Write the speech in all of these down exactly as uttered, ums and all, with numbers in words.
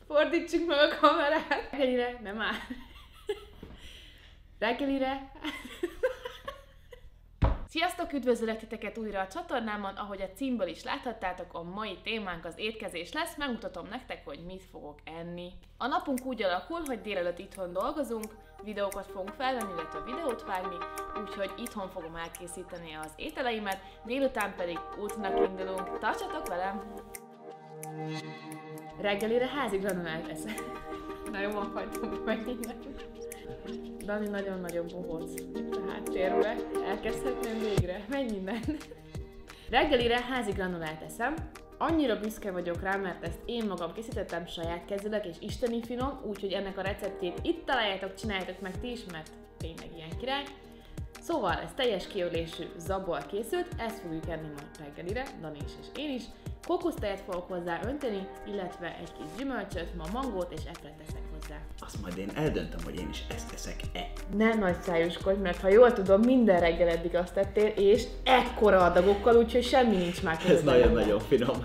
Fordítsuk meg a kamerát. Reggelire, nem áll. Reggelire. Sziasztok, üdvözöllek titeket újra a csatornámon, ahogy a címből is láthattátok, a mai témánk az étkezés lesz, megmutatom nektek, hogy mit fogok enni. A napunk úgy alakul, hogy délelőtt itthon dolgozunk, videókat fogunk felvenni, illetve videót vágni, úgyhogy itthon fogom elkészíteni az ételeimet, délután pedig útnak indulunk. Tartsatok velem! Reggelire házi granulát eszek. Nagyon van hagyom meg mindent. Dani nagyon-nagyon bohóc a háttérbe. Elkezdhetném végre. Menj minden. Reggelire házi granulát eszem. Annyira büszke vagyok rá, mert ezt én magam készítettem saját kezileg, és isteni finom, úgyhogy ennek a receptjét itt találjátok, csináljátok meg ti is, mert tényleg ilyen király. Szóval ez teljes kiölésű zabból készült, ezt fogjuk enni majd reggelire, Dani is és én is. Kókusztejet fogok hozzá önteni, illetve egy kis gyümölcsöt, ma mangót és epret teszek hozzá. Azt majd én eldöntöm, hogy én is ezt teszek-e. Ne nagy szájuskodj, mert ha jól tudom, minden reggel eddig azt tettél, és ekkora adagokkal, úgyhogy semmi nincs már közben. Ez nagyon-nagyon finom.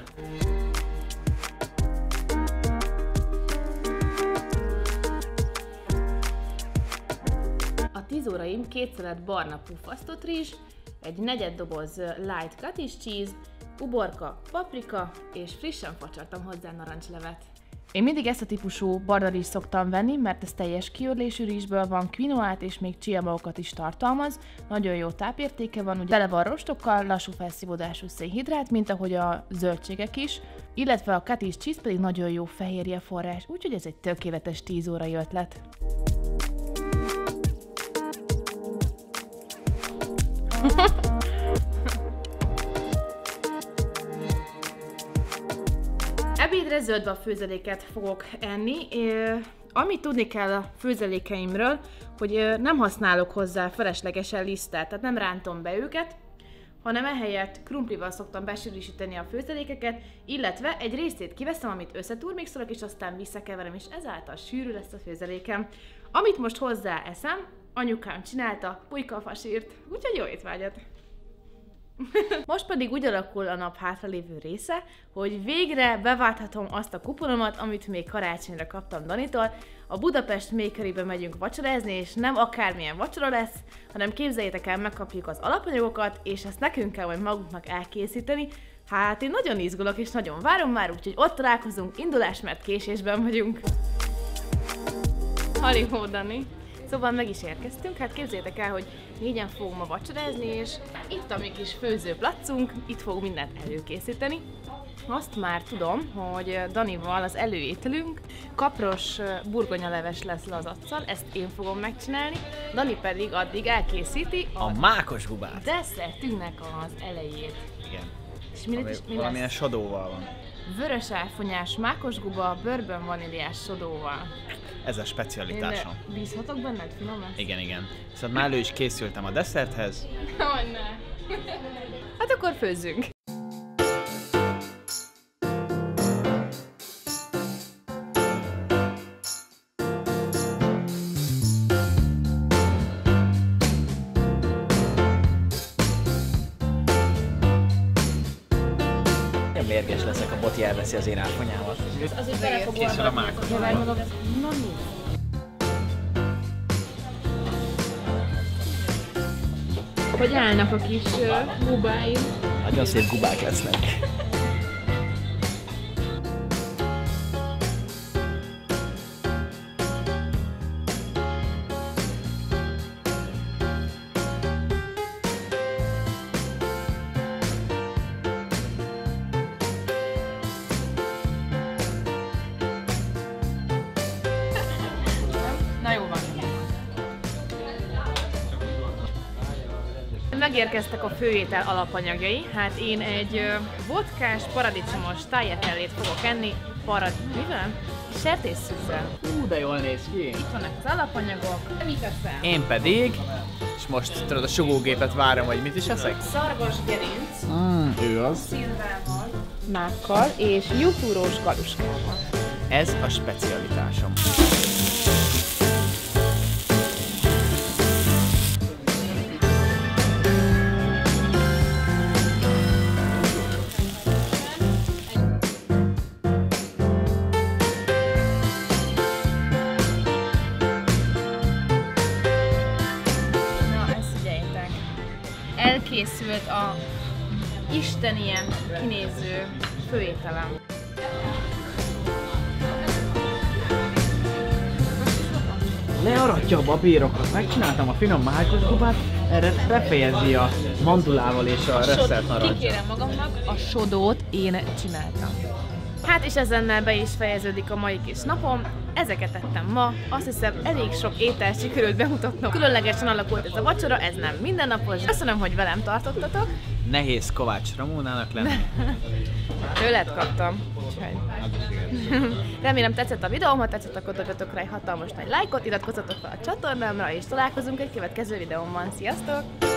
A tíz óraim két szelet barna puffasztott rizs, egy negyed doboz light cottage cheese, uborka, paprika, és frissen facsartam hozzá narancslevet. Én mindig ezt a típusú barna rizst szoktam venni, mert ez teljes kiörlésű rizsből van, quinoát és még chiamagokat is tartalmaz, nagyon jó tápértéke van, ugye tele van rostokkal, lassú felszívódású szénhidrát, mint ahogy a zöldségek is, illetve a cottage cheese pedig nagyon jó fehérje forrás, úgyhogy ez egy tökéletes tíz órai ötlet. Ebédre zöldbab főzeléket fogok enni. Amit tudni kell a főzelékeimről, hogy nem használok hozzá feleslegesen lisztet, tehát nem rántom be őket, hanem ehelyett krumplival szoktam besűrűsíteni a főzelékeket, illetve egy részét kiveszem, amit összetúrmixolok, és aztán visszakeverem, és ezáltal sűrű lesz a főzelékem. Amit most hozzá eszem, anyukám csinálta pulykafasírt, úgyhogy jó étvágyat! Most pedig úgy alakul a nap hátralévő része, hogy végre beválthatom azt a kuponomat, amit még karácsonyra kaptam Danitól. A Budapest Makerybe megyünk vacsorázni, és nem akármilyen vacsora lesz, hanem képzeljétek el, megkapjuk az alapanyagokat, és ezt nekünk kell majd magunknak elkészíteni. Hát én nagyon izgulok, és nagyon várom már, úgyhogy ott találkozunk, indulás, mert késésben vagyunk. Halihó, Dani! Szóval meg is érkeztünk, hát képzeljétek el, hogy négyen fogunk ma vacsorázni, és itt a mi kis főzőplacunk, itt fogunk mindent előkészíteni. Azt már tudom, hogy Danival az előételünk kapros burgonyaleves lesz lazaccal, ezt én fogom megcsinálni, Dani pedig addig elkészíti a, a mákos gubát. Desszertünknek az elejét. Igen. És mi, is, mi valamilyen sodóval van. Vörös áfonyás mákosguba, bőrbön vaníliás sodóval. Ez a specialitásom. Én bízhatok benned, finom lesz? Igen, igen. Szóval már elő is készültem a desszerthez. Hogy ne. Hát akkor főzzünk. Mérges leszek, a Boti elveszi az én áfonyámat. Azért bele fog készül a mákos. Na mi? Hogy állnak a kis uh, gubáim? Nagyon szép gubák lesznek. Na jó van. Megérkeztek a főétel alapanyagjai, hát én egy uh, vodkás, paradicsomos tagliatellét fogok enni, parad... mivel? Sertésszűzzel. Hú, de jól néz ki! Itt vannak az alapanyagok, mit eszem? Én pedig, és most tudod a sugógépet várom, hogy mit is eszek? Szarvas gerinc, Mm, ő az. szilvával, mákkal és jutúrós galuskával. Ez a specialitásom. készült a isten ilyen kinéző főételem. Learatja a babérokat, megcsináltam a finom májkos gubát, erre befejezi a mandulával és a rösszelt narancsot. Kikérem magamnak, a sodót én csináltam. Hát és ezennel be is fejeződik a mai kis napom. Ezeket tettem ma, azt hiszem elég sok ételt sikerült bemutatnom. Különlegesen alakult ez a vacsora, ez nem mindennapos. Köszönöm, hogy velem tartottatok. Nehéz Kovács Ramónának lenni. Tőled kaptam. Remélem tetszett a videóm, ha tetszett, akkor dobjatok rá egy hatalmas nagy lájkot, iratkozzatok fel a csatornámra, és találkozunk egy következő videómban. Sziasztok!